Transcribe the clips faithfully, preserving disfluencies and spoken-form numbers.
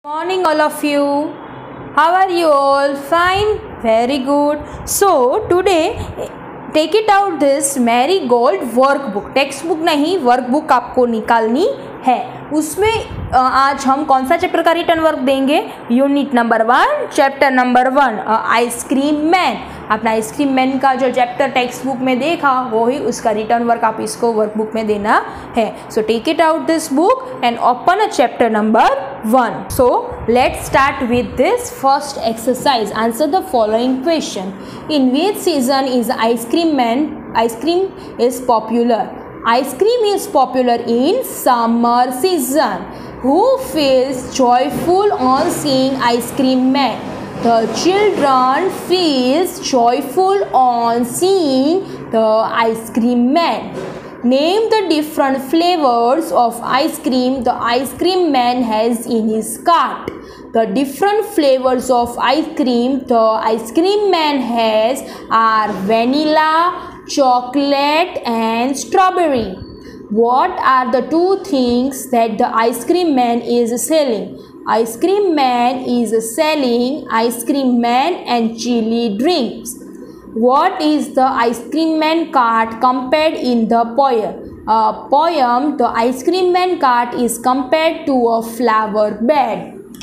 Morning all of you. How are you all? Fine? Very good. So today take it out this marigold workbook. Text book नहीं, workbook आपको निकालनी है. उसमें आज हम कौन सा चैप्टर का रिटर्न वर्क देंगे? Unit number one, chapter number one, ice cream man. अपना आइसक्रीम मैन का जो चैप्टर टेक्स्ट बुक में देखा वो ही उसका रिटर्न वर्क आप इसको वर्कबुक में देना है. So take it out this book and open a chapter number one. So let's start with this first exercise. Answer the following question. In which season is ice cream man ice cream is popular? Ice cream is popular in summer season. Who feels joyful on seeing ice cream man? The children feels joyful on seeing the ice cream man. Name the different flavors of ice cream the ice cream man has in his cart. The different flavors of ice cream the ice cream man has are vanilla, chocolate and strawberry. What are the two things that the ice cream man is selling? Ice cream man is selling ice cream man and chili drinks. What is the ice cream man cart compared in the poem? Uh, poem the ice cream man cart is compared to a flower bed.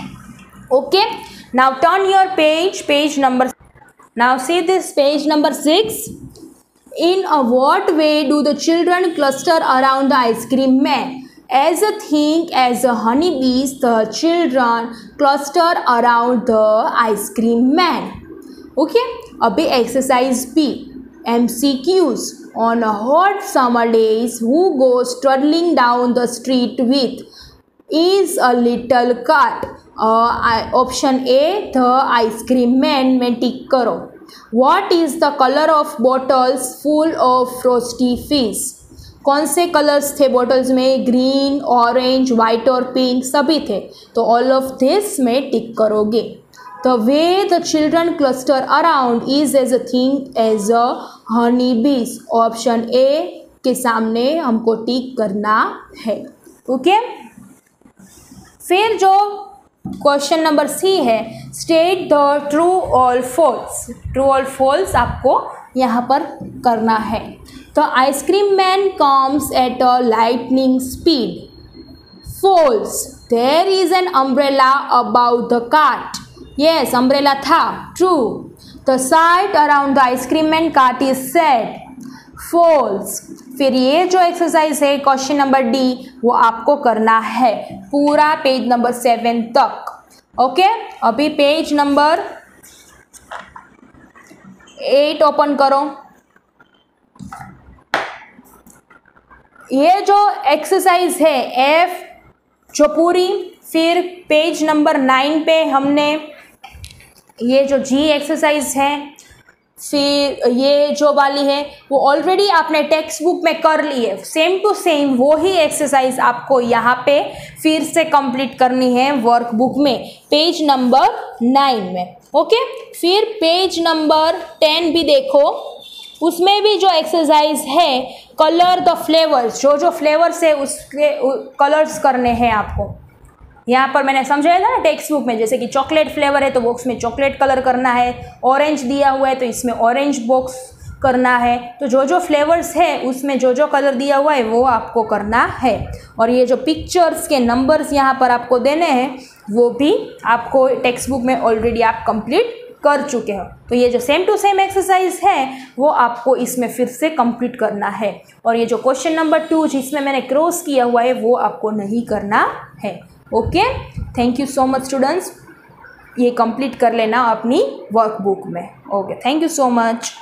Okay, now turn your page, page number. Now see this page number six. In a what way do the children cluster around the ice cream man? As a thing as a honeybees, the children cluster around the ice cream man. Okay, अभी exercise B, M C Qs. On a hot summer days, who goes trudging down the street with is a little cart? uh, option A, the ice cream man में टिक करो. What is the color of bottles full of frosty fish? कौन से colours थे bottles में? Green, orange, white और pink सभी थे. तो ऑल ऑफ दिस में टिक करोगे. The way the children cluster around is as a thing as a honeybees. Option A के सामने हमको टिक करना है. ओके, फिर जो क्वेश्चन नंबर सी है, स्टेट द ट्रू और फॉल्स. ट्रू और फॉल्स आपको यहाँ पर करना है. The ice cream man comes at a lightning speed. False. There is an umbrella above the cart. Yes, umbrella था. True. The sight around the ice cream man cart is sad. False. फिर ये जो exercise है question number D वो आपको करना है पूरा पेज नंबर सेवन तक. ओके, अभी पेज नंबर एट ओपन करो. ये जो एक्सरसाइज है एफ जो पूरी, फिर पेज नंबर नाइन पे हमने ये जो जी एक्सरसाइज है, फिर ये जो वाली है वो ऑलरेडी आपने टेक्स्ट बुक में कर ली है. सेम टू सेम वो ही एक्सरसाइज आपको यहाँ पे फिर से कंप्लीट करनी है वर्कबुक में पेज नंबर नाइन में. ओके, फिर पेज नंबर टेन भी देखो. उसमें भी जो एक्सरसाइज है कलर द फ्लेवर्स, जो जो फ्लेवर्स है उसके कलर्स करने हैं आपको. यहाँ पर मैंने समझाया था ना टेक्स्ट बुक में, जैसे कि चॉकलेट फ्लेवर है तो बॉक्स में चॉकलेट कलर करना है, ऑरेंज दिया हुआ है तो इसमें ऑरेंज बॉक्स करना है. तो जो जो फ्लेवर्स है उसमें जो जो कलर दिया हुआ है वो आपको करना है. और ये जो पिक्चर्स के नंबर्स यहाँ पर आपको देने हैं वो भी आपको टेक्स्ट बुक में ऑलरेडी आप कंप्लीट कर चुके हो. तो ये जो सेम टू सेम एक्सरसाइज है वो आपको इसमें फिर से कंप्लीट करना है. और ये जो क्वेश्चन नंबर टू जिसमें मैंने क्रॉस किया हुआ है वो आपको नहीं करना है. Okay, thank you so much students. ये कंप्लीट कर लेना अपनी वर्कबुक में. Okay, thank you so much.